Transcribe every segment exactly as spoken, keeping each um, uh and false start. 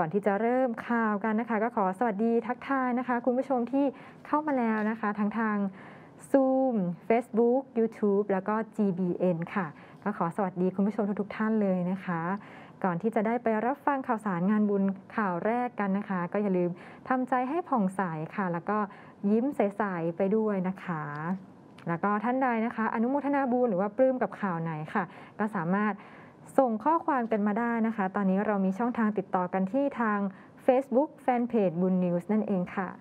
ก่อนที่จะเริ่มข่าวกันนะคะก็ขอสวัสดีทักทายนะคะคุณผู้ชมที่เข้ามาแล้วนะคะทั้งทาง Zoom Facebook YouTube แล้วก็ จี บี เอ็น ค่ะก็ขอสวัสดีคุณผู้ชมทุกๆท่านเลยนะคะก่อนที่จะได้ไปรับฟังข่าวสารงานบุญข่าวแรกกันนะคะก็อย่าลืมทำใจให้ผ่องใสค่ะแล้วก็ยิ้มใสๆไปด้วยนะคะแล้วก็ท่านใดนะคะอนุโมทนาบุญหรือว่าปลื้มกับข่าวไหนค่ะก็สามารถส่งข้อความกันมาได้นะคะตอนนี้เรามีช่องทางติดต่อกันที่ทาง Facebook Fanpage บุญนิวส์นั่นเองค่ะ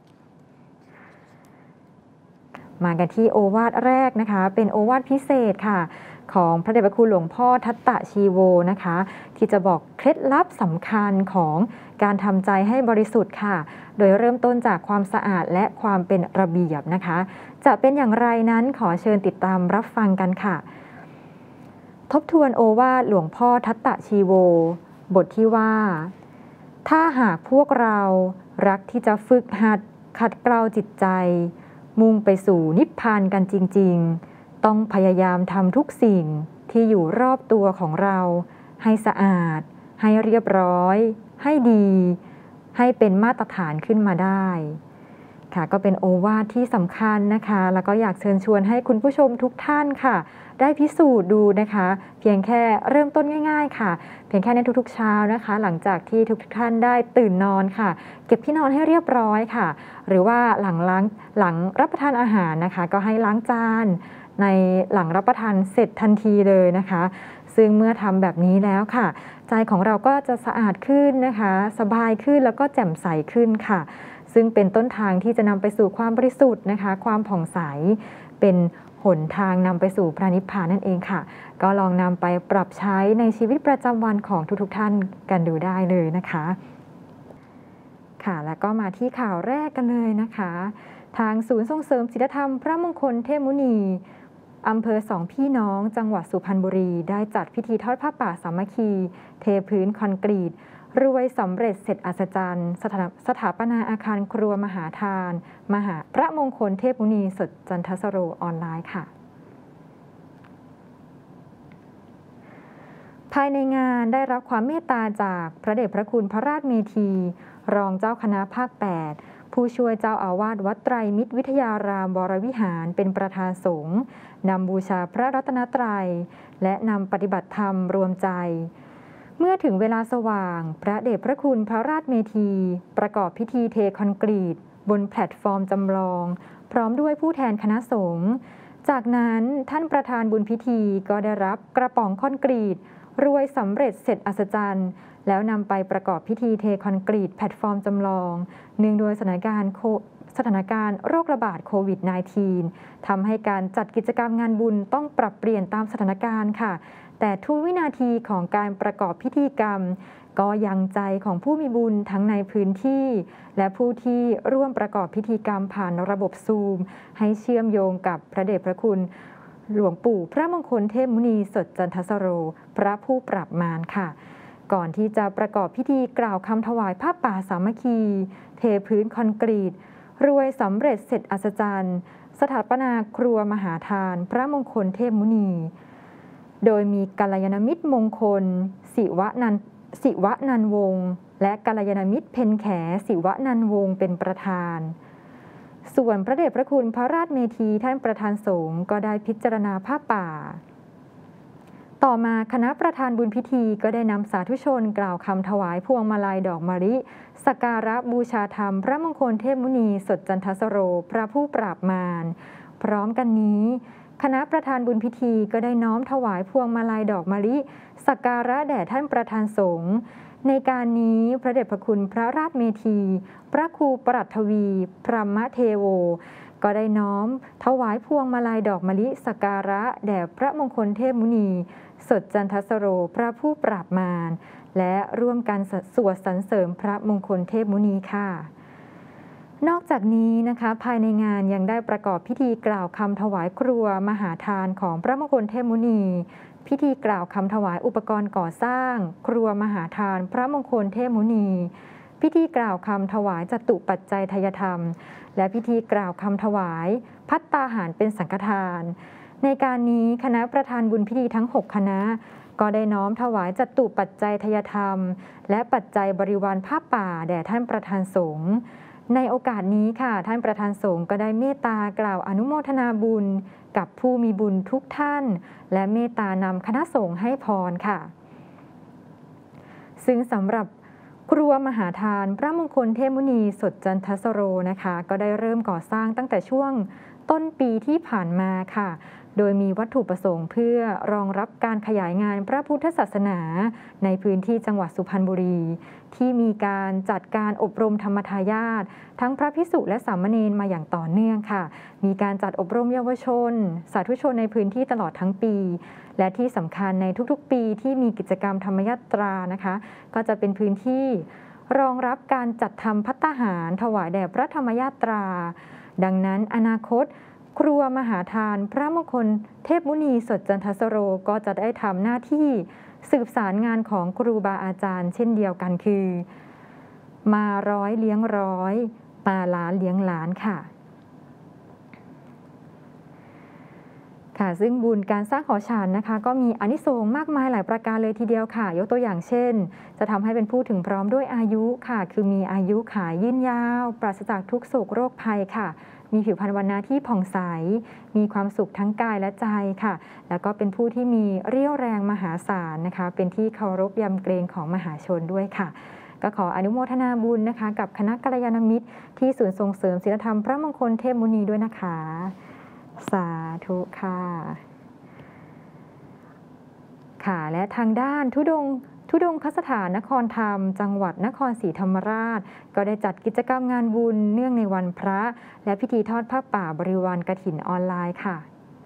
มากันที่โอวาทแรกนะคะเป็นโอวาทพิเศษค่ะของพระเดชพระคุณหลวงพ่อทัตตะชีโวนะคะที่จะบอกเคล็ดลับสำคัญของการทำใจให้บริสุทธิ์ค่ะโดยเริ่มต้นจากความสะอาดและความเป็นระเบียบนะคะจะเป็นอย่างไรนั้นขอเชิญติดตามรับฟังกันค่ะทบทวนโอวาทหลวงพ่อทัตตะชีโวบทที่ว่าถ้าหากพวกเรารักที่จะฝึกหัดขัดเกลาจิตใจมุ่งไปสู่นิพพานกันจริงๆต้องพยายามทำทุกสิ่งที่อยู่รอบตัวของเราให้สะอาดให้เรียบร้อยให้ดีให้เป็นมาตรฐานขึ้นมาได้ค่ะก็เป็นโอวาทที่สำคัญนะคะแล้วก็อยากเชิญชวนให้คุณผู้ชมทุกท่านค่ะได้พิสูจน์ดูนะคะเพียงแค่เริ่มต้นง่ายๆค่ะเพียงแค่ในทุกๆเช้านะคะหลังจากที่ทุกท่านได้ตื่นนอนค่ะเก็บที่นอนให้เรียบร้อยค่ะหรือว่าหลังล้างหลังรับประทานอาหารนะคะก็ให้ล้างจานในหลังรับประทานเสร็จทันทีเลยนะคะซึ่งเมื่อทำแบบนี้แล้วค่ะใจของเราก็จะสะอาดขึ้นนะคะสบายขึ้นแล้วก็แจ่มใสขึ้นค่ะซึ่งเป็นต้นทางที่จะนำไปสู่ความบริสุทธิ์นะคะความผ่องใสเป็นหนทางนำไปสู่พระนิพพานนั่นเองค่ะก็ลองนำไปปรับใช้ในชีวิตประจำวันของทุกๆท่านกันดูได้เลยนะคะค่ะแล้วก็มาที่ข่าวแรกกันเลยนะคะทางศูนย์ส่งเสริมศีลธรรมพระมงคลเทพมุนีอำเภอสองพี่น้องจังหวัดสุพรรณบุรีได้จัดพิธีทอดผ้าป่าสามัคคีเทพื้นคอนกรีตรวยสำเร็จเสร็จอัศจรรย์สถาปนาอาคารครัวมหาทานมหาพระมงคลเทพมุนีสดจันทสโรออนไลน์ค่ะภายในงานได้รับความเมตตาจากพระเดชพระคุณพระราชเมธีรองเจ้าคณะภาคแปดผู้ช่วยเจ้าอาวาสวัดไตรมิตรวิทยารามวรวิหารเป็นประธานสงฆ์นำบูชาพระรัตนตรัยและนำปฏิบัติธรรมรวมใจเมื่อถึงเวลาสว่างพระเดชพระคุณพระราชเมธีประกอบพิธีเทคอนกรีตบนแพลตฟอร์มจำลองพร้อมด้วยผู้แทนคณะสงฆ์จากนั้นท่านประธานบุญพิธีก็ได้รับกระป๋องคอนกรีตรวยสำเร็จเสร็จอัศจรรย์แล้วนำไปประกอบพิธีเทคอนกรีตแพลตฟอร์มจำลองเนื่องด้วยสถานการณ์สถานการณ์โรคระบาดโควิด สิบเก้า ทำให้การจัดกิจกรรมงานบุญต้องปรับเปลี่ยนตามสถานการณ์ค่ะแต่ทุกวินาทีของการประกอบพิธีกรรมก็ยังใจของผู้มีบุญทั้งในพื้นที่และผู้ที่ร่วมประกอบพิธีกรรมผ่านระบบซูมให้เชื่อมโยงกับพระเดชพระคุณหลวงปู่พระมงคลเทพมุนีสดจันทสโรพระผู้ปราบมารค่ะก่อนที่จะประกอบพิธีกล่าวคำถวายผ้าป่าสามัคคีเทพื้นคอนกรีตรวยสำเร็จเสร็จอัศจรรย์สถาปนาครัวมหาทานพระมงคลเทพมุนีโดยมีกัลยาณมิตรมงคลศิวนันศิวนันวงศ์และกัลยาณมิตรเพ็ญแขศิวนันวงศ์เป็นประธานส่วนพระเดชพระคุณพระราชเมธีท่านประธานสงฆ์ก็ได้พิจารณาผ้าป่าต่อมาคณะประธานบุญพิธีก็ได้นำสาธุชนกล่าวคำถวายพวงมาลัยดอกมะลิสักการะบูชาธรรมพระมงคลเทพมุนีสดจันทสโรพระผู้ปราบมารพร้อมกันนี้คณะประธานบุญพิธีก็ได้น้อมถวายพวงมาลัยดอกมะลิสักการะแด่ท่านประธานสงฆ์ในการนี้พระเดชพระคุณพระราชเมธีพระครูปรัตถวีพรหมเทโวก็ได้น้อมถวายพวงมาลัยดอกมะลิสักการะแด่พระมงคลเทพมุนีสดจันทสโรพระผู้ปราบมารและร่วมกันสวดสรรเสริญพระมงคลเทพมุนีค่ะนอกจากนี้นะคะภายในงานยังได้ประกอบพิธีกล่าวคำถวายครัวมหาทานของพระมงคลเทพมุนีพิธีกล่าวคำถวายอุปกรณ์ก่อสร้างครัวมหาทานพระมงคลเทพมุนีพิธีกล่าวคำถวายจตุปัจจัยทายธรรมและพิธีกล่าวคำถวายภัตตาหารเป็นสังฆทานในการนี้คณะประธานบุญพิธีทั้งหกคณะก็ได้น้อมถวายจตุปัจจัยทายธรรมและปัจจัยบริวารผ้าป่าแด่ท่านประธานสงฆ์ในโอกาสนี้ค่ะท่านประธานสงฆ์ก็ได้เมตตากล่าวอนุโมทนาบุญกับผู้มีบุญทุกท่านและเมตตานำคณะสงฆ์ให้พรค่ะซึ่งสำหรับครัวมหาทานพระมงคลเทพมุนีสดจันทสโรนะคะก็ได้เริ่มก่อสร้างตั้งแต่ช่วงต้นปีที่ผ่านมาค่ะโดยมีวัตถุประสงค์เพื่อรองรับการขยายงานพระพุทธศาสนาในพื้นที่จังหวัดสุพรรณบุรีที่มีการจัดการอบรมธรรมทายาททั้งพระภิกษุและสามเณรมาอย่างต่อเนื่องค่ะมีการจัดอบรมเยาวชนสาธุชนในพื้นที่ตลอดทั้งปีและที่สำคัญในทุกๆปีที่มีกิจกรรมธรรมยาตรานะคะก็จะเป็นพื้นที่รองรับการจัดทำภัตตาหารถวายแด่พระธรรมยาตราดังนั้นอนาคตครัวมหาทานพระมงคลเทพมุนีสดจันทสโรก็จะได้ทำหน้าที่สืบสารงานของครูบาอาจารย์เช่นเดียวกันคือมาร้อยเลี้ยงร้อยมาล้านเลี้ยงล้านค่ะค่ะซึ่งบุญการสร้างหอฉันนะคะก็มีอานิสงส์มากมายหลายประการเลยทีเดียวค่ะยกตัวอย่างเช่นจะทำให้เป็นผู้ถึงพร้อมด้วยอายุค่ะคือมีอายุขายยืนยาวปราศจากทุกโศกโรคภัยค่ะมีผิวพรรณวรรณะที่ผ่องใสมีความสุขทั้งกายและใจค่ะแล้วก็เป็นผู้ที่มีเรี่ยวแรงมหาศาลนะคะเป็นที่เคารพยำเกรงของมหาชนด้วยค่ะก็ขออนุโมทนาบุญนะคะกับคณะกัลยาณมิตรที่ศูนย์ส่งเสริมศีลธรรมพระมงคลเทพมุนีด้วยนะคะสาธุค่ะค่ะและทางด้านทุดงทุดงคสถานนครธรรมจังหวัดนครศรีธรรมราชก็ได้จัดกิจกรรมงานบุญเนื่องในวันพระและพิธีทอดผ้าป่าบริวารกฐินออนไลน์ค่ะ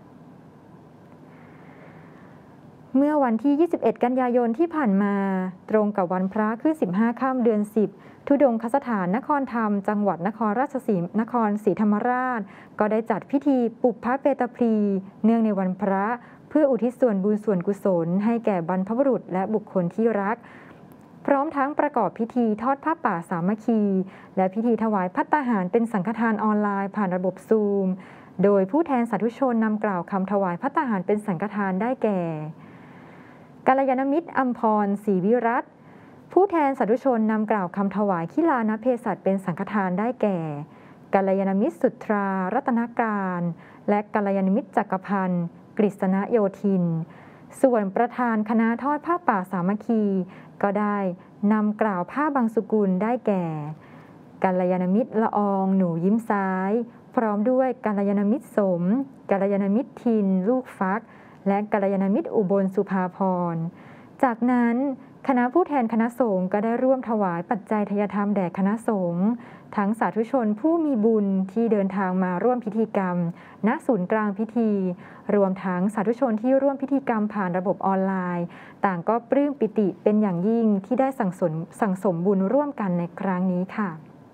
เมื่อวันที่ยี่สิบเอ็ดกันยายนที่ผ่านมาตรงกับวันพระขึ้นสิบห้าค่ำเดือนสิบทุดงคสถานนครธรรมจังหวัดนครราชสีนครศรีธรรมราชก็ได้จัดพิธีปุพพเปตพรีเนื่องในวันพระเพื่ออุทิศส่วนบุญส่วนกุศลให้แก่บรรพบุรุษและบุคคลที่รักพร้อมทั้งประกอบพิธีทอดผ้าป่าสามัคคีและพิธีถวายภัตตาหารเป็นสังฆทานออนไลน์ผ่านระบบซูมโดยผู้แทนสาธุชนนำกล่าวคำถวายภัตตาหารเป็นสังฆทานได้แก่กัลยาณมิตรอัมพรศรีวิรัตน์ผู้แทนสาธุชนนำกล่าวคำถวายขิลานเภสัชเป็นสังฆทานได้แก่กัลยาณมิตรสุทรารัตนการและกัลยาณมิตรจักรพันธ์กฤษณโยธินส่วนประธานคณะทอดผ้าป่าสามัคคีก็ได้นำกล่าวผ้าบางสุกุลได้แก่กัลยาณมิตรละอองหนูยิ้มซ้ายพร้อมด้วยกัลยาณมิตรสมกัลยาณมิตรทินลูกฟักและกัลยาณมิตรอุบลสุภาพรจากนั้นคณะผู้แทนคณะสงฆ์ก็ได้ร่วมถวายปัจจัยทายธรรมแด่คณะสงฆ์ทั้งสาธุชนผู้มีบุญที่เดินทางมาร่วมพิธีกรรมณศูนย์กลางพิธีรวมทั้งสาธุชนที่ร่วมพิธีกรรมผ่านระบบออนไลน์ต่างก็ปลื้มปิติเป็นอย่างยิ่งที่ได้สั่งสมสั่งสมบุญร่วมกันในครั้งนี้ค่ะ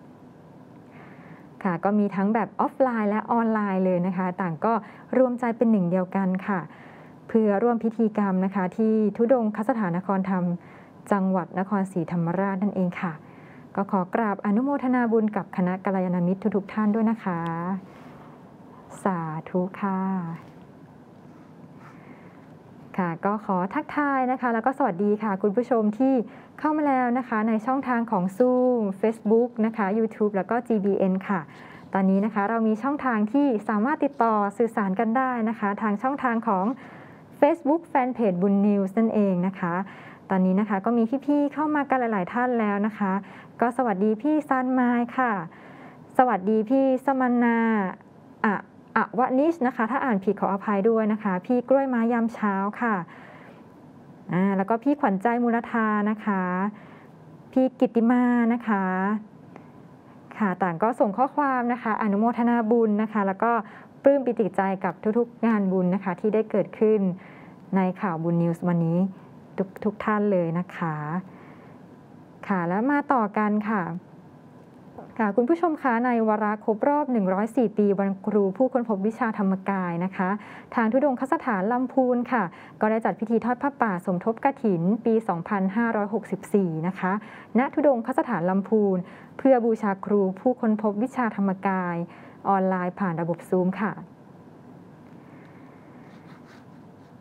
ค่ะก็มีทั้งแบบออฟไลน์และออนไลน์เลยนะคะต่างก็รวมใจเป็นหนึ่งเดียวกันค่ะเพื่อร่วมพิธีกรรมนะคะที่ทุดงคสถานนครธรรมจังหวัดนครศรีธรรมราชนั่นเองค่ะก็ขอกราบอนุโมทนาบุญกับคณะกัลยาณมิตรทุกๆท่านด้วยนะคะสาธุค่ะค่ะก็ขอทักทายนะคะแล้วก็สวัสดีค่ะคุณผู้ชมที่เข้ามาแล้วนะคะในช่องทางของ Zoom Facebook นะคะ YouTube แล้วก็ จี บี เอ็น ค่ะตอนนี้นะคะเรามีช่องทางที่สามารถติดต่อสื่อสารกันได้นะคะทางช่องทางของ Facebook Fanpage บุญนิวส์นั่นเองนะคะตอนนี้นะคะก็มีพี่ๆเข้ามากันหลายๆท่านแล้วนะคะก็สวัสดีพี่ซันไมล์ค่ะสวัสดีพี่สมนาอะอะวะนิชนะคะถ้าอ่านผิดขออภัยด้วยนะคะพี่กล้วยไม้ยามเช้าค่ะอ่าแล้วก็พี่ขวัญใจมูลธานะคะพี่กิตติมานะคะค่ะต่างก็ส่งข้อความนะคะอนุโมทนาบุญนะคะแล้วก็ปลื้มปิติใจกับทุกๆงานบุญนะคะที่ได้เกิดขึ้นในข่าวบุญนิวส์วันนี้ทุกทุกท่านเลยนะคะค่ะแล้วมาต่อกันค่ะค่ะคุณผู้ชมคะในวาระครบรอบหนึ่งร้อยสี่ปีวันครูผู้ค้นพบวิชาธรรมกายนะคะทางทุดงคสถานลำพูนค่ะก็ได้จัดพิธีทอดผ้าป่าสมทบกฐินปีสองพันห้าร้อยหกสิบสี่นะคะณทุดงคสถานลำพูนเพื่อบูชาครูผู้ค้นพบวิชาธรรมกายออนไลน์ผ่านระบบซูมค่ะ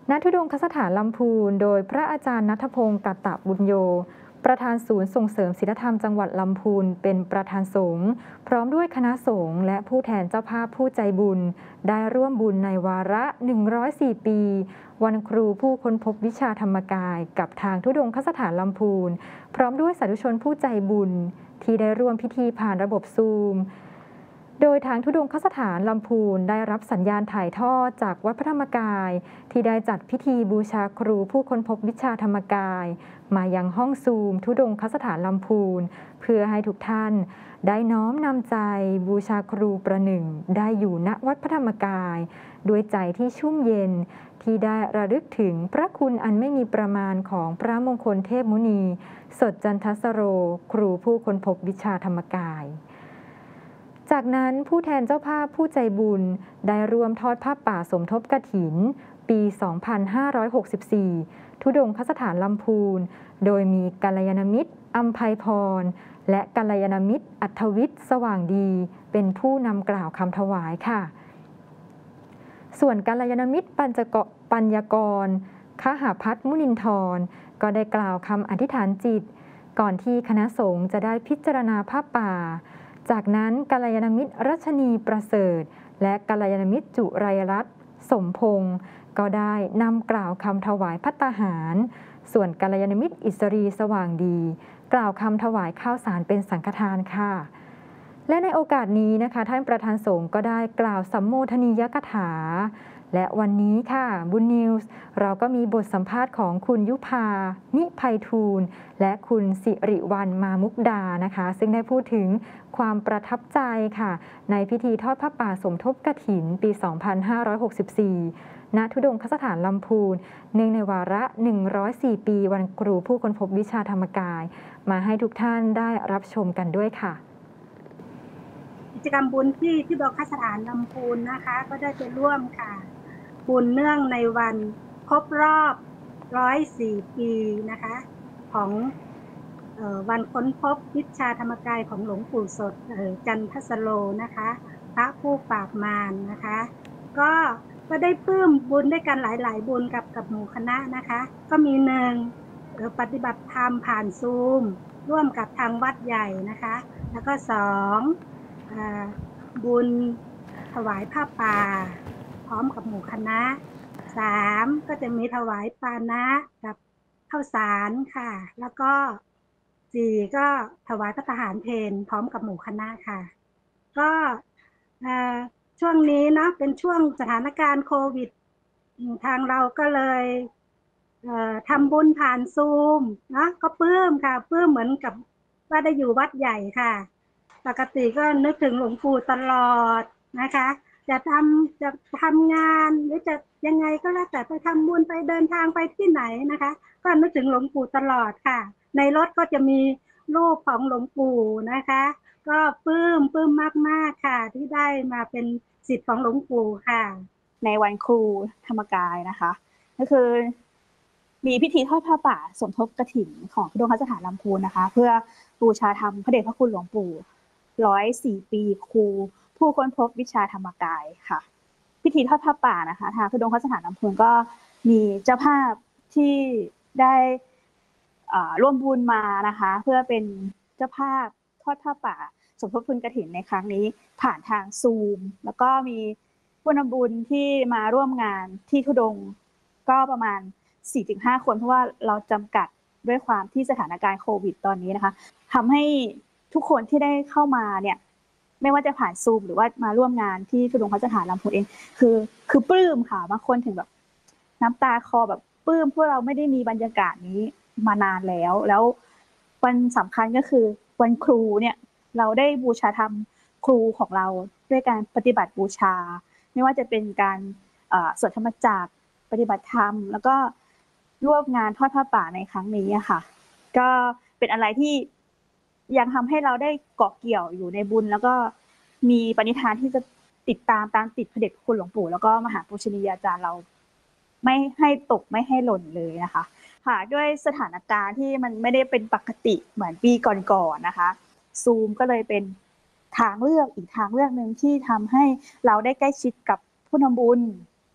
ณธุดงคสถานลำพูนโดยพระอาจารย์ณัฐพงศ์กัตตบุญโยประธานศูนย์ส่งเสริมศีลธรรมจังหวัดลำพูนเป็นประธานสงฆ์พร้อมด้วยคณะสงฆ์และผู้แทนเจ้าภาพผู้ใจบุญได้ร่วมบุญในวาระหนึ่งร้อยสี่ปีวันครูผู้ค้นพบวิชาธรรมกายกับทางธุดงคสถานลำพูนพร้อมด้วยสาธุชนผู้ใจบุญที่ได้ร่วมพิธีผ่านระบบซูมโดยทางธุดงคสถานลำพูนได้รับสัญญาณถ่ายทอดจากวัดพระธรรมกายที่ได้จัดพิธีบูชาครูผู้ค้นพบวิชาธรรมกายมายังห้องซูมธุดงคสถานลำพูนเพื่อให้ทุกท่านได้น้อมนำใจบูชาครูประหนึ่งได้อยู่ณวัดพระธรรมกายด้วยใจที่ชุ่มเย็นที่ได้ระลึกถึงพระคุณอันไม่มีประมาณของพระมงคลเทพมุนีสดจันทสโรครูผู้ค้นพบวิชาธรรมกายจากนั้นผู้แทนเจ้าภาพผู้ใจบุญได้ร่วมทอดผ้าป่าสมทบกฐินปี สองพันห้าร้อยหกสิบสี่ ธุดงคสถานลำพูนโดยมีกัลยาณมิตรอัมไพพรและกัลยาณมิตรอัธวิทย์สว่างดีเป็นผู้นำกล่าวคำถวายค่ะส่วนกัลยาณมิตรปัญจกปัญญากรคหพัฒน์มุนินทรก็ได้กล่าวคำอธิษฐานจิตก่อนที่คณะสงฆ์จะได้พิจารณาผ้าป่าจากนั้นกัลยาณมิตรรัชนีประเสริฐและกัลยาณมิตรจุไรรัตน์สมพงศ์ก็ได้นำกล่าวคำถวายภัตตาหารส่วนกัลยาณมิตรอิสรีสว่างดีกล่าวคำถวายข้าวสารเป็นสังฆทานค่ะและในโอกาสนี้นะคะท่านประธานสงฆ์ก็ได้กล่าวสัมโมทนียกถาและวันนี้ค่ะบุญนิวส์เราก็มีบทสัมภาษณ์ของคุณยุพานิไพฑูรย์และคุณสิริวรรณมามุกดานะคะซึ่งได้พูดถึงความประทับใจค่ะในพิธีทอดผ้าป่าสมทบกฐินปี สองพันห้าร้อยหกสิบสี่ ณ ธุดงคสถานลำพูนเนื่องในวาระ หนึ่งร้อยสี่ ปีวันครูผู้ค้นพบวิชาธรรมกายมาให้ทุกท่านได้รับชมกันด้วยค่ะกิจกรรมบุญที่ที่ดงคสถานลำพูนนะคะก็ได้ไปร่วมค่ะบุญเนื่องในวันครบรอบหนึ่งร้อยสี่ปีนะคะของเอ่อวันค้นพบวิชาธรรมกายของหลวงปู่สดเอ่อจันทสโลนะคะพระผู้ปราบมารนะคะก็ก็ได้ปลื้มบุญด้วยกันหลายๆบุญกับกับหมู่คณะนะคะก็มีหนึ่งปฏิบัติธรรมผ่านซูมร่วมกับทางวัดใหญ่นะคะแล้วก็สองบุญถวายผ้าป่าพร้อมกับหมู่คณะสามก็จะมีถวายปานะกับข้าวสารค่ะแล้วก็สี่ก็ถวายพระทหารเพลพร้อมกับหมู่คณะค่ะก็ช่วงนี้เนาะเป็นช่วงสถานการณ์โควิดทางเราก็เลยทำบุญผ่านซูมนะก็ปลื้มค่ะปลื้มเหมือนกับว่าได้อยู่วัดใหญ่ค่ะปกติก็นึกถึงหลวงปู่ตลอดนะคะจะทำจะทำงานหรือจะยังไงก็แล้วแต่ไปทำบุญไปเดินทางไปที่ไหนนะคะก็นึกถึงหลวงปู่ตลอดค่ะในรถก็จะมีรูปของหลวงปู่นะคะก็ปลื้มปลื้มมากๆค่ะที่ได้มาเป็นศิษย์ของหลวงปู่ค่ะในวันครูธรรมกายนะคะก็คือมีพิธีทอดผ้าป่าสมทบกฐินของธุดงคสถานลำพูนนะคะเพื่อบูชาธรรมพระเดชพระคุณหลวงปู่ร้อยสี่ปีครูผู้ค้นพบวิชาธรรมกายค่ะพิธีทอดผ้าป่านะคะทางธุดงคสถานลำพูนก็มีเจ้าภาพที่ได้ร่วมบุญมานะคะเพื่อเป็นเจ้าภาพทอดผ้าป่าสมทบทุนกฐินในครั้งนี้ผ่านทางซูมแล้วก็มีผู้นำบุญที่มาร่วมงานที่ธุดงก็ประมาณ สี่ถึงห้า คนเพราะว่าเราจำกัดด้วยความที่สถานการณ์โควิดตอนนี้นะคะทำให้ทุกคนที่ได้เข้ามาเนี่ยไม่ว่าจะผ่านซูมหรือว่ามาร่วมงานที่ธุดงคสถานลำพูนเองคือคือปลื้มค่ะบางคนถึงแบบน้ำตาคลอแบบปลื้มเพราะเราไม่ได้มีบรรยากาศนี้มานานแล้วแล้ววันสำคัญก็คือวันครูเนี่ยเราได้บูชาธรรมครูของเราด้วยการปฏิบัติบูชาไม่ว่าจะเป็นการสวดธรรมจักรปฏิบัติธรรมแล้วก็ร่วมงานทอดผ้าป่าในครั้งนี้ค่ะก็เป็นอะไรที่ยังทำให้เราได้เกาะเกี่ยวอยู่ในบุญแล้วก็มีปณิธานที่จะติดตามตามติดพระเดชพระคุณหลวงปู่แล้วก็มหาปูชนียาจารย์เราไม่ให้ตกไม่ให้หล่นเลยนะคะค่ะด้วยสถานการณ์ที่มันไม่ได้เป็นปกติเหมือนปีก่อนๆนะคะซูมก็เลยเป็นทางเลือกอีกทางเลือกนึงที่ทำให้เราได้ใกล้ชิดกับผู้นำบุญ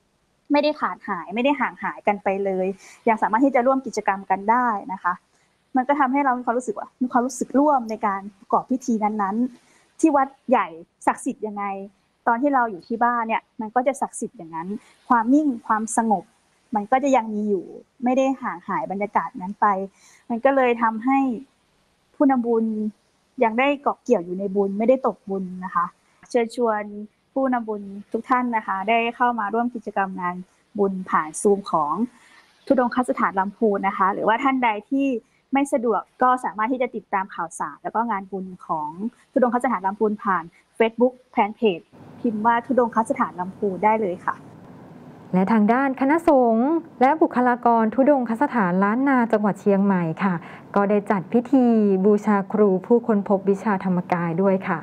ไม่ได้ขาดหายไม่ได้ห่างหายกันไปเลยยังสามารถที่จะร่วมกิจกรรมกันได้นะคะมันก็ทำให้เรามีความรู้สึกว่ามีความรู้สึกร่วมในการประกอบพิธีนั้นๆที่วัดใหญ่ศักดิ์สิทธิ์ยังไงตอนที่เราอยู่ที่บ้านเนี่ยมันก็จะศักดิ์สิทธิ์อย่างนั้นความนิ่งความสงบมันก็จะยังมีอยู่ไม่ได้ห่างหายบรรยากาศนั้นไปมันก็เลยทำให้ผู้นำบุญยังได้เกาะเกี่ยวอยู่ในบุญไม่ได้ตกบุญนะคะเชิญชวนผู้นำบุญทุกท่านนะคะได้เข้ามาร่วมกิจกรรมงานบุญผ่านซูมของธุดงคสถานลำพูนนะคะหรือว่าท่านใดที่ไม่สะดวกก็สามารถที่จะติดตามข่าวสารแล้วก็งานบุญของธุดงคสถานลำพูนผ่าน Facebook แฟนเพจพิมพ์ว่าธุดงคสถานลำพูนได้เลยค่ะและทางด้านคณะสงฆ์และบุคลากรธุดงคสถานล้านนาจังหวัดเชียงใหม่ค่ะก็ได้จัดพิธีบูชาครูผู้ค้นพบวิชาธรรมกายด้วยค่ะ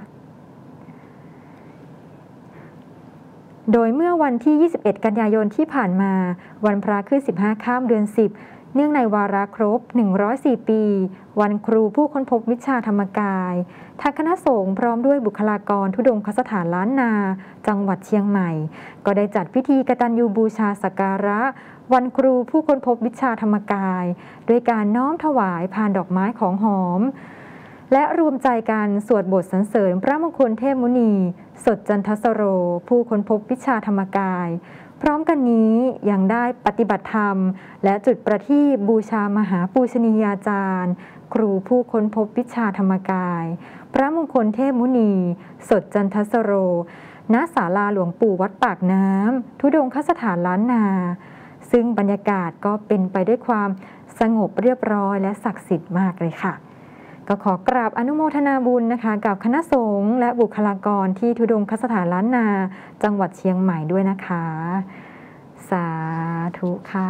โดยเมื่อวันที่ยี่สิบเอ็ดกันยายนที่ผ่านมาวันพระขึ้นสิบห้าค่ำเดือนสิบเนื่องในวาระครบหนึ่งร้อยสี่ปีวันครูผู้ค้นพบวิชาธรรมกายทางคณะสงฆ์พร้อมด้วยบุคลากรธุดงคสถานล้านนาจังหวัดเชียงใหม่ก็ได้จัดพิธีกตัญญูบูชาสักการะวันครูผู้ค้นพบวิชาธรรมกายด้วยการน้อมถวายพานดอกไม้ของหอมและรวมใจกันสวดบทสรรเสริญพระมงคลเทพมุนีสดจันทสโรผู้ค้นพบวิชาธรรมกายพร้อมกันนี้ยังได้ปฏิบัติธรรมและจุดประทีปบูชามหาปูชนียาจารย์ครูผู้ค้นพบวิชาธรรมกายพระมงคลเทพมุนีสดจันทสโรณศาลาหลวงปู่วัดปากน้ำธุดงคสถานล้านนาซึ่งบรรยากาศก็เป็นไปด้วยความสงบเรียบร้อยและศักดิ์สิทธิ์มากเลยค่ะก็ขอกราบอนุโมทนาบุญนะคะกับคณะสงฆ์และบุคลากรที่ธุดงคสถานล้านนาจังหวัดเชียงใหม่ด้วยนะคะสาธุค่ะ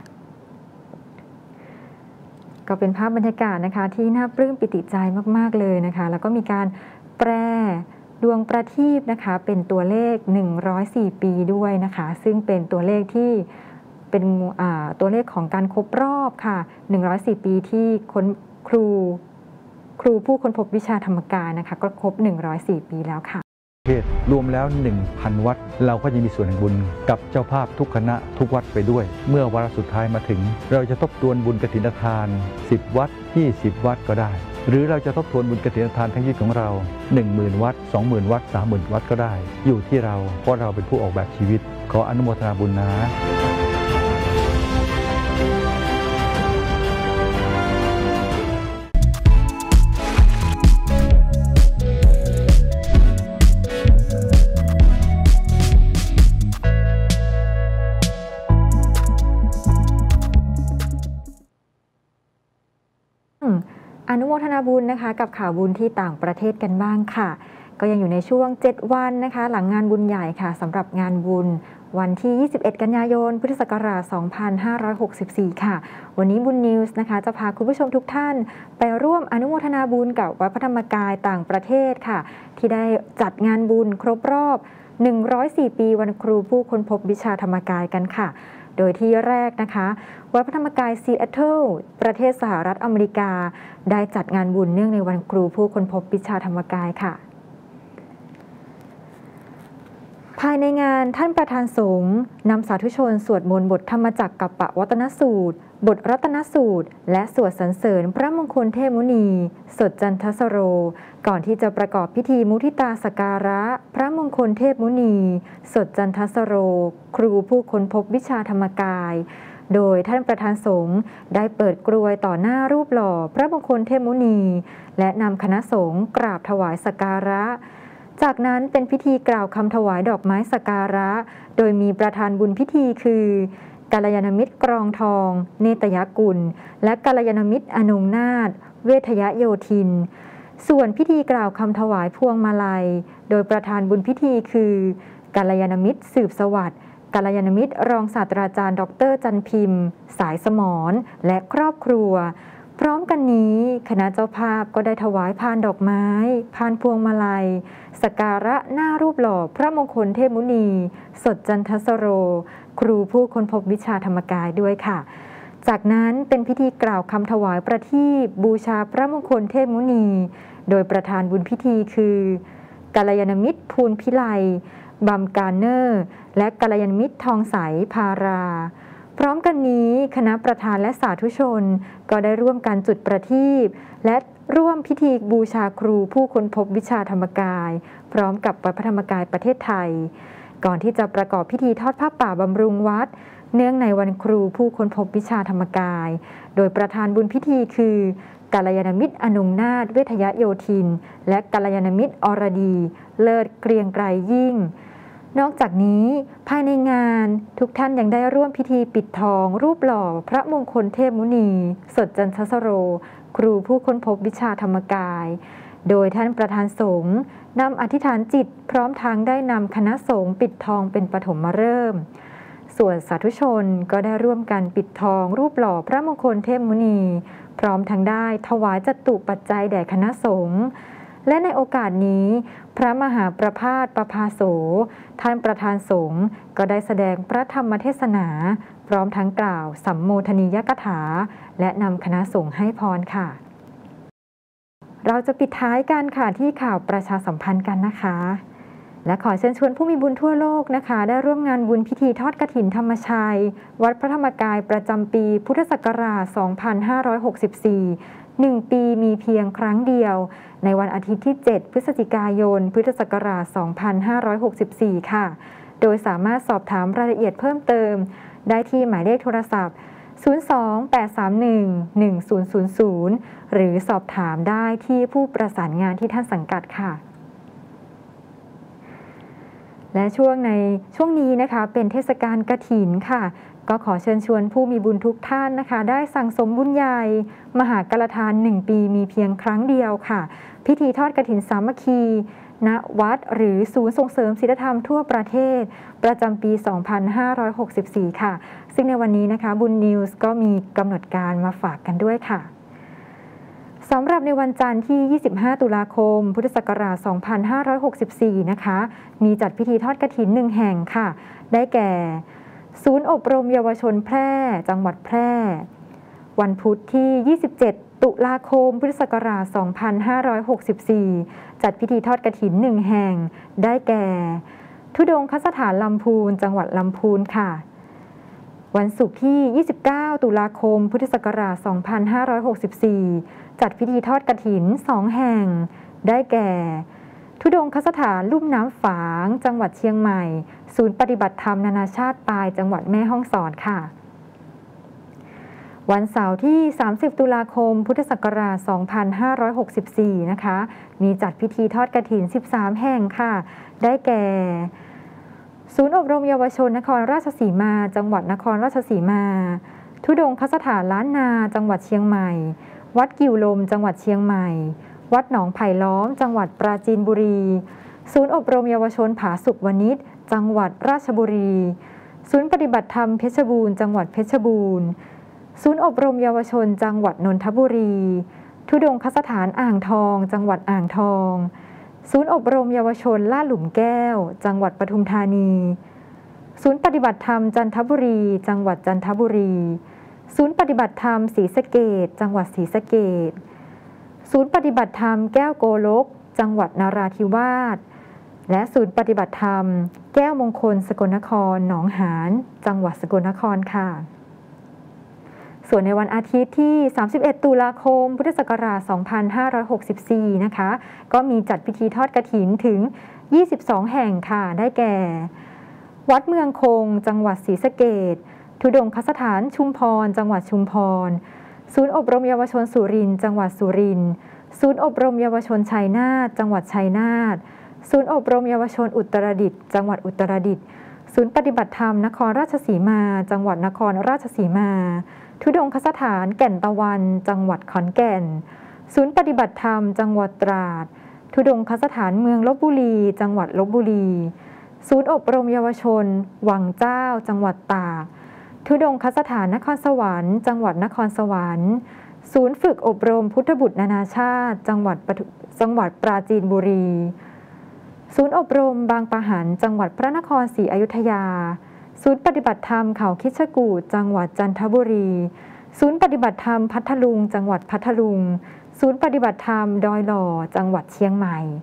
ก็เป็นภาพบรรยากาศนะคะที่น่าปลื้มปิติใจมากๆเลยนะคะแล้วก็มีการแปรดวงประทีปนะคะเป็นตัวเลขหนึ่งร้อยสี่ปีด้วยนะคะซึ่งเป็นตัวเลขที่เป็นตัวเลขของการครบรอบค่ะหนึ่งร้อยสี่ปีที่คนครูครูผู้ค้นพบวิชาธรรมกายนะคะก็ครบหนึ่งร้อยสี่ปีแล้วค่ะเทศรวมแล้ว หนึ่งพัน วัดเราก็จะมีส่วนแห่งบุญกับเจ้าภาพทุกคณะทุกวัดไปด้วยเมื่อวาระสุดท้ายมาถึงเราจะทบทวนบุญกฐินทานสิบวัดยี่สิบวัดก็ได้หรือเราจะทบทวนบุญกฐินทานทั้งชีวิตของเรา หนึ่งหมื่น วัด สองหมื่น วัด สามหมื่น วัดก็ได้อยู่ที่เราเพราะเราเป็นผู้ออกแบบชีวิตขออนุโมทนาบุญนะอนุโมทนาบุญนะคะกับข่าวบุญที่ต่างประเทศกันบ้างค่ะก็ยังอยู่ในช่วงเจ็ดวันนะคะหลังงานบุญใหญ่ค่ะสำหรับงานบุญวันที่ยี่สิบเอ็ดกันยายนพุทธศักราชสองพันห้าร้อยหกสิบสี่ค่ะวันนี้บุญนิวส์นะคะจะพาคุณผู้ชมทุกท่านไปร่วมอนุโมทนาบุญกับวัดพระธรรมกายต่างประเทศค่ะที่ได้จัดงานบุญครบรอบหนึ่งร้อยสี่ปีวันครูผู้ค้นพบวิชาธรรมกายกันค่ะโดยที่แรกนะคะวัดพระธรรมกายซีแอตเทิลประเทศสหรัฐอเมริกาได้จัดงานบุญเนื่องในวันครูผู้ค้นพบวิชาธรรมกายค่ะภายในงานท่านประธานสงฆ์นำสาธุชนสวดมนต์บทธรรมจักรกัปปวัตนสูตรบทรัตนสูตรและสวดสรรเสริญพระมงคลเทพมุนีสดจันทสโรก่อนที่จะประกอบพิธีมุทิตาสักการะพระมงคลเทพมุนีสดจันทสโรครูผู้ค้นพบวิชาธรรมกายโดยท่านประธานสงฆ์ได้เปิดกรวยต่อหน้ารูปหล่อพระมงคลเทพมุนีและนำคณะสงฆ์กราบถวายสักการะจากนั้นเป็นพิธีกล่าวคำถวายดอกไม้สักการะโดยมีประธานบุญพิธีคือกัลยาณมิตรกรองทองเนตยกุลและกัลยาณมิตรอนงนาถเวทยโยธินส่วนพิธีกล่าวคำถวายพวงมาลัยโดยประธานบุญพิธีคือกัลยาณมิตรสืบสวัสดิ์กัลยาณมิตรรองศาสตราจารย์ดรจันพิมพ์สายสมรและครอบครัวพร้อมกันนี้คณะเจ้าภาพก็ได้ถวายพานดอกไม้พานพวงมาลัยสักการะหน้ารูปหล่อพระมงคลเทพมุนีสดจันทสโรครูผู้ค้นพบวิชาธรรมกายด้วยค่ะจากนั้นเป็นพิธีกล่าวคำถวายประทีปบูชาพระมงคลเทพมุนีโดยประธานบุญพิธีคือกัลยาณมิตรภูลพิไลบัมการเนอร์และกัลยาณมิตรทองใสพาราพร้อมกันนี้คณะประธานและสาธุชนก็ได้ร่วมกันจุดประทีปและร่วมพิธีบูชาครูผู้ค้นพบวิชาธรรมกายพร้อมกับวัดพระธรรมกายประเทศไทยก่อนที่จะประกอบพิธีทอดผ้าป่าบำรุงวัดเนื่องในวันครูผู้ค้นพบวิชาธรรมกายโดยประธานบุญพิธีคือกัลยาณมิตรอนงนาถเวทยโยธินและกัลยาณมิตรอรดีเลิศเกรียงไกรยิ่งนอกจากนี้ภายในงานทุกท่านยังได้ร่วมพิธีปิดทองรูปหล่อพระมงคลเทพมุนีสดจันทสโรครูผู้ค้นพบวิชาธรรมกายโดยท่านประธานสงฆ์นำอธิษฐานจิตพร้อมทั้งได้นำคณะสงฆ์ปิดทองเป็นปฐมฤกษ์ส่วนสาธุชนก็ได้ร่วมกันปิดทองรูปหล่อพระมงคลเทพมุนีพร้อมทั้งได้ถวายจตุปัจจัยแด่คณะสงฆ์และในโอกาสนี้พระมหาประภาสประภาโสท่านประธานสงฆ์ก็ได้แสดงพระธรรมเทศนาพร้อมทั้งกล่าวสัมโมทนียกถาและนำคณะสงฆ์ให้พรค่ะเราจะปิดท้ายกันค่ะที่ข่าวประชาสัมพันธ์กันนะคะและขอเชิญชวนผู้มีบุญทั่วโลกนะคะได้ร่วมงานบุญพิธีทอดกฐินธรรมชัยวัดพระธรรมกายประจำปีพุทธศักราช สองพันห้าร้อยหกสิบสี่ หนึ่ง ปีมีเพียงครั้งเดียวในวันอาทิตย์ที่ เจ็ด พฤศจิกายน พุทธศักราช สองพันห้าร้อยหกสิบสี่ ค่ะโดยสามารถสอบถามรายละเอียดเพิ่มเติมได้ที่หมายเลขโทรศัพท์ ศูนย์ สอง แปด สาม หนึ่ง หนึ่ง ศูนย์ ศูนย์ ศูนย์ หรือสอบถามได้ที่ผู้ประสานงานที่ท่านสังกัดค่ะและช่วงในช่วงนี้นะคะเป็นเทศกาลกฐินค่ะก็ขอเชิญชวนผู้มีบุญทุกท่านนะคะได้สั่งสมบุญใหญ่มหากฐานหนึ่งปีมีเพียงครั้งเดียวค่ะพิธีทอดกฐินสามัคคีณวัดหรือศูนย์ส่งเสริมศีลธรรมทั่วประเทศประจำปี สองพันห้าร้อยหกสิบสี่ ค่ะซึ่งในวันนี้นะคะบุญนิวส์ก็มีกำหนดการมาฝากกันด้วยค่ะสำหรับในวันจันทร์ที่ ยี่สิบห้า ตุลาคม พุทธศักราช สองพันห้าร้อยหกสิบสี่ นะคะมีจัดพิธีทอดกฐินหนึ่งแห่งค่ะได้แก่ศูนย์อบรมเยาวชนแพร่จังหวัดแพร่วันพุธที่ ยี่สิบเจ็ด ตุลาคม พุทธศักราช สองพันห้าร้อยหกสิบสี่ จัดพิธีทอดกฐินหนึ่งแห่งได้แก่ธุดงคสถานลำพูนจังหวัดลำพูนค่ะวันศุกร์ที่ ยี่สิบเก้า ตุลาคม พุทธศักราช สองพันห้าร้อยหกสิบสี่ จัดพิธีทอดกฐินสองแห่งได้แก่ธุดงคสถานลุ่มน้ำฝางจังหวัดเชียงใหม่ศูนย์ปฏิบัติธรรมนานาชาติปายจังหวัดแม่ฮ่องสอนค่ะวันเสาร์ที่ สามสิบ ตุลาคม พุทธศักราช สองพันห้าร้อยหกสิบสี่ นะคะมีจัดพิธีทอดกฐินสิบสามแห่งค่ะได้แก่ศูนย์อบรมเยาวชนนครราชสีมาจังหวัดนครราชสีมาธุดงคสถานล้านนาจังหวัดเชียงใหม่วัดกิ่วลมจังหวัดเชียงใหม่วัดหนองไผ่ล้อมจังหวัดปราจีนบุรีศูนย์อบรมเยาวชนผาสุกวณิชจังหวัดราชบุรีศูนย์ปฏิบัติธรรมเพชรบูรณ์จังหวัดเพชรบูรณ์ศูนย์อบรมเยาวชนจังหวัดนนทบุรีธุดงคสถานอ่างทองจังหวัดอ่างทองศูนย์อบรมเยาวชนลาดหลุมแก้วจังหวัดปทุมธานีศูนย์ปฏิบัติธรรมจันทบุรีจังหวัดจันทบุรีศูนย์ปฏิบัติธรรมศรีสะเกษจังหวัดศรีสะเกษศูนย์ปฏิบัติธรรมแก้วโกลกจังหวัดนราธิวาสและศูนย์ปฏิบัติธรรมแก้วมงคลสกลนครหนองหานจังหวัดสกลนครค่ะส่วนในวันอาทิตย์ที่ สามสิบเอ็ด ตุลาคม พุทธศักราช สองพันห้าร้อยหกสิบสี่ นะคะก็มีจัดพิธีทอดกฐินถึง ยี่สิบสอง แห่งค่ะได้แก่วัดเมืองคงจังหวัดศรีสะเกษธุดงคสถานชุมพรจังหวัดชุมพรศูนย์อบรมเยาวชนสุรินทร์จังหวัดสุรินทร์ศูนย์อบรมเยาวชนชัยนาทจังหวัดชัยนาทศูนย์อบรมเยาวชนอุตรดิตถ์จังหวัดอุตรดิตถ์ศูนย์ปฏิบัติธรรมนครราชสีมาจังหวัดนครราชสีมาธุดงคสถานแก่นตะวันจังหวัดขอนแก่นศูนย์ปฏิบัติธรรมจังหวัดตราดธุดงคสถานเมืองลพบุรีจังหวัดลพบุรีศูนย์อบรมเยาวชนวังเจ้าจังหวัดตากธุดงคสถานนครสวรรค์จังหวัดนครสวรรค์ศูนย์ฝึกอบรมพุทธบุตรนานาชาติจังหวัดจังหวัดปราจีนบุรีศูนย์อบรมบางปะหันจังหวัดพระนครศรีอยุธยาศูนย์ปฏิบัติธรรมเขาคิชกูฏจังหวัดจันทบุรีศูนย์ปฏิบัติธรรมพัทลุงจังหวัดพัทลุงศูนย์ปฏิบัติธรรมดอยหล่อจังหวัดเชียงใหม่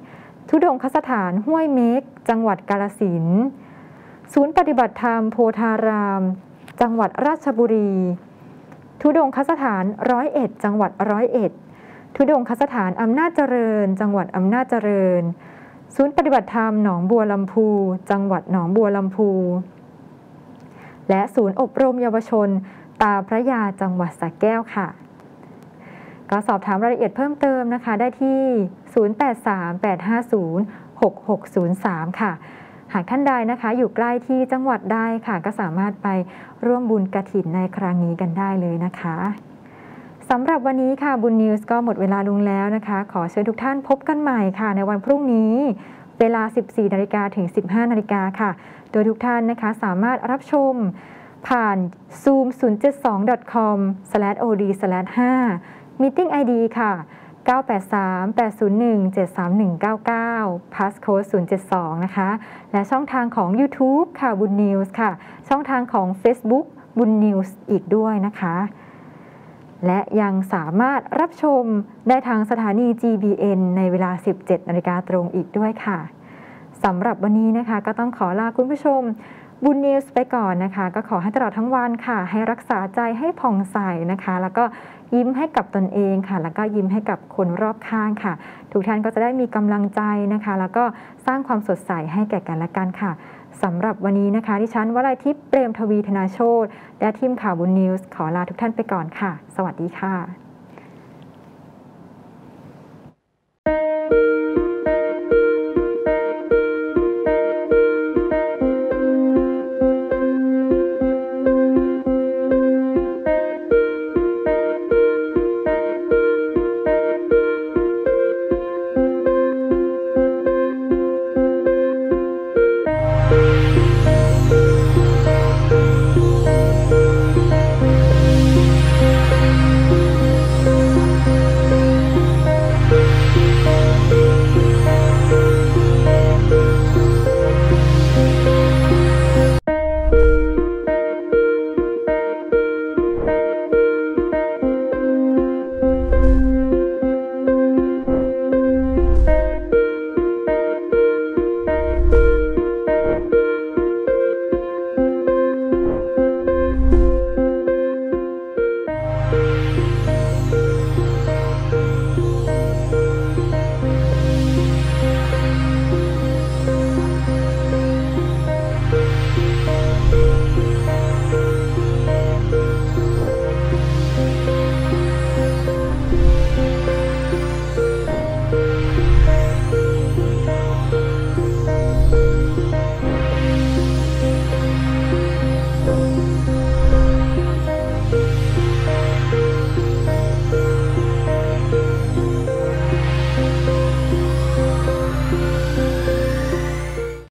ธุดงคสถานห้วยเม็กจังหวัดกาฬสินธุ์ศูนย์ปฏิบัติธรรมโพธารามจังหวัดราชบุรีธุดงคสถานร้อยเอ็ดจังหวัดร้อยเอ็ดธุดงคสถานอำนาจเจริญจังหวัดอำนาจเจริญศูนย์ปฏิบัติธรรมหนองบัวลำพูจังหวัดหนองบัวลำพูและศูนย์อบรมเยาวชนตาพระยาจังหวัดสระแก้วค่ะก็สอบถามรายละเอียดเพิ่มเติมนะคะได้ที่ ศูนย์ แปด สาม แปด ห้า ศูนย์ หก หก ศูนย์ สาม ค่ะหากท่านใดนะคะอยู่ใกล้ที่จังหวัดใดค่ะก็สามารถไปร่วมบุญกฐินในครั้งนี้กันได้เลยนะคะสำหรับวันนี้ค่ะบุญนิวส์ก็หมดเวลาลงแล้วนะคะขอเชิญทุกท่านพบกันใหม่ค่ะในวันพรุ่งนี้เวลา สิบสี่ นาฬิกาถึง สิบห้า นาฬิกาค่ะโดยทุกท่านนะคะสามารถรับชมผ่าน ซูม ศูนย์ เจ็ด สอง ดอท คอม สแลช โอ ดี สแลช ห้า Meeting ไอ ดี ค่ะ เก้า แปด สาม แปด ศูนย์ หนึ่ง เจ็ด สาม หนึ่ง เก้า เก้า Passcode ศูนย์ เจ็ด สอง นะคะและช่องทางของ YouTube ค่ะบุญนิวส์ค่ะช่องทางของ Facebook บุญนิวส์อีกด้วยนะคะและยังสามารถรับชมได้ทางสถานี จี บี เอ็น ในเวลา สิบเจ็ด นาฬิกาตรงอีกด้วยค่ะสำหรับวันนี้นะคะก็ต้องขอลาคุณผู้ชมบุญนิวส์ไปก่อนนะคะก็ขอให้ตลอดทั้งวันค่ะให้รักษาใจให้ผ่องใสนะคะแล้วก็ยิ้มให้กับตนเองค่ะแล้วก็ยิ้มให้กับคนรอบข้างค่ะทุกท่านก็จะได้มีกำลังใจนะคะแล้วก็สร้างความสดใสให้แก่กันและกันค่ะสำหรับวันนี้นะคะดิฉันวลัยทิพย์เปรมทวีธนาโชติและทีมข่าวบุญนิวส์ขอลาทุกท่านไปก่อนค่ะสวัสดีค่ะ